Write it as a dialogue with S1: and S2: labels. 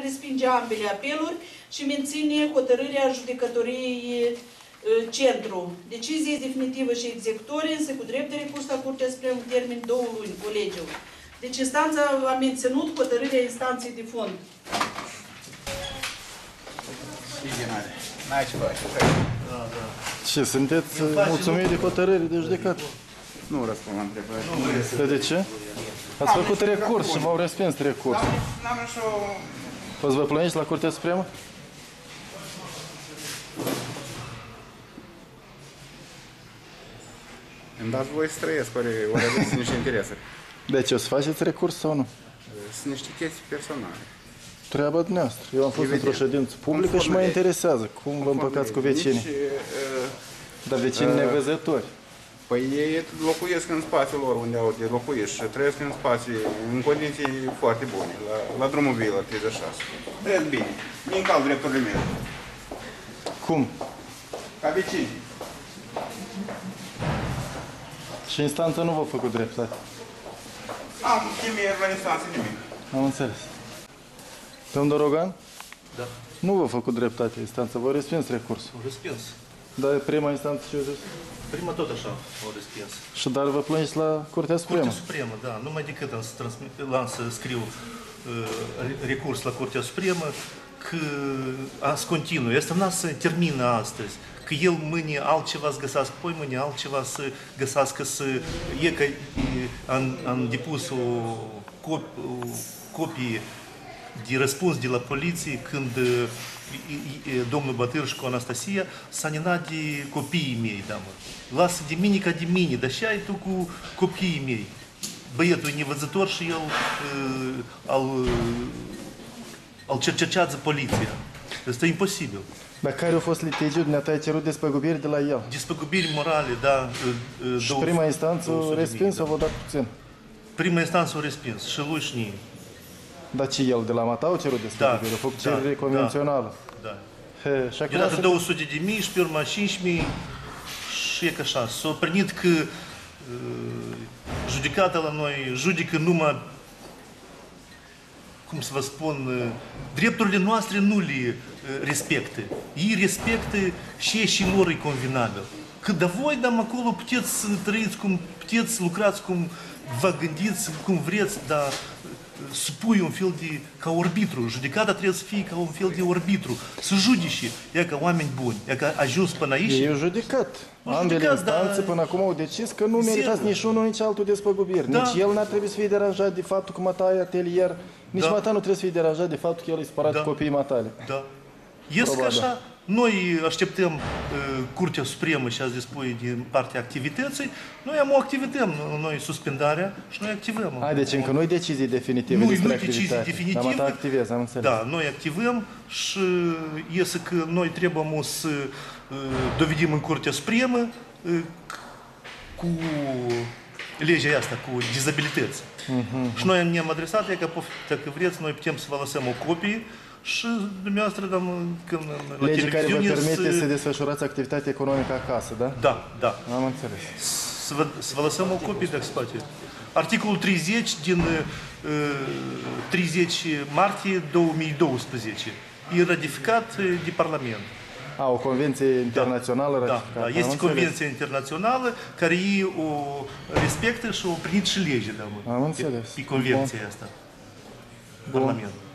S1: respinge ambele apeluri și menține hotărârea judecătoriei centru. Decizie definitivă și executorie, însă cu drept de recurs la Curtea Supremă în termen 2 luni, colegiul. Deci instanța a menținut hotărârea instanței de fond.
S2: Ce, sunteți mulțumiri de hotărâri de judecată?
S3: Nu răspund la întrebări.
S2: De ce? Ați făcut recurs și v-au respins recursul.
S3: N-am nicio...
S2: Poți vă plângeți la Curtea Supremă?
S3: Îmi dați voie să trăiesc, ori aveți niște interese.
S2: Deci o să faceți recurs sau nu?
S3: Sunt niște chestii personale.
S2: Treaba dumneavoastră. Eu am fost într-o ședință publică și mă interesează cum vă împăcați cu vecinii. Dar vecinii nevăzători.
S3: Păi ei locuiesc în spațiul lor unde au de locuit și trăiesc în spații, în condiții foarte bune, la drumul vii, la 36. Trăiesc bine. Mi încalc drepturile mele.
S2: Cum?
S3: Ca vecini.
S2: Și instanța nu v-a făcut dreptate.
S3: Am chimier la instanță nimic.
S2: Am înțeles. Domnul Dorogan?
S4: Da.
S2: Nu v-a făcut dreptate instanța, v-a respins recursul.
S4: Au respins.
S2: Dar prima instanță ce a zis?
S4: Prima tot așa au respins.
S2: Și dar vă plângeți la Curtea Supremă?
S4: Curtea Supremă, da. Numai decât am să scriu recurs la Curtea Supremă că azi continuă. Asta n-a să termină astăzi. Că el mâine altceva să găsească, poi mâine altceva să găsească să... E că am depus o copie de răspuns de la poliție când domnul Bătârșcu, Anastasia, s-a ninat de copiii mei, da, mă. Lasă de mine ca de mine, dar și ai tu cu copiii mei. Băietul e nevăzător și el îl cercetează poliția. Asta e imposibil.
S2: Dar care a fost litigiul? Dumneata ai cerut despăgubiri de la el?
S4: Despăgubiri morale, da.
S2: Și prima instanță a respins sau v-a dat puțin?
S4: Prima instanță a respins și lui și nie.
S2: Dar ce el de la Mata au cerut despăgubiri? A făcut cerere convențională.
S4: Da.
S2: Și acum
S4: Deodată 200.000 și pe urma 5.000 și e ca așa. S-a primit că judecata la noi judecă numai, cum să vă spun, drepturile noastre nu le respectă. Ei respectă și lor e convenabil. Că da voi, dar acolo puteți să trăiți cum puteți, lucrați cum vă gândiți, cum vreți, dar supui un fel de, ca arbitru. Judecata trebuie să fie ca un fel de arbitru. Să judice, e ca oameni buni, e ca ajuns până aici.
S2: ei au judecat. Ambele instanțe până acum au decis că nu meritați nici unul, nici altul despăgubiri.
S4: Da.
S2: Nici el n-ar trebui să fie deranjat de faptul că Mata e atelier, nici Mata nu trebuie să fie deranjat de faptul că el e spărat cu copiii Matale.
S4: Da. Este așa. Noi așteptăm Curtea Supremă și ați dispune din partea activității. Noi activăm, noi suspendarea și noi activăm.
S2: Deci încă nu-i decizii definitive despre activitate. Dar Mata activează, am înțeles.
S4: Da, noi activăm și iese că noi trebuie să dovedim în Curtea Supremă cu legea asta, cu dizabilități. Și noi ne-am adresat, că dacă vreți, noi putem să vă lăsăm o copie și dumneavoastră, când la
S2: Legea care vă
S4: televiziune
S2: permite să desfășurați activitatea economică acasă, da?
S4: Da.
S2: Am înțeles.
S4: Să vă lăsăm o copie dacă se poate. Articolul 30 din 30 martie 2012 e ratificat de Parlament.
S2: O convenție internațională ratificată.
S4: Da, este convenția internațională care ei o respectă și o primit și lege.
S2: Am înțeles.
S4: Pe convenția asta. Parlament.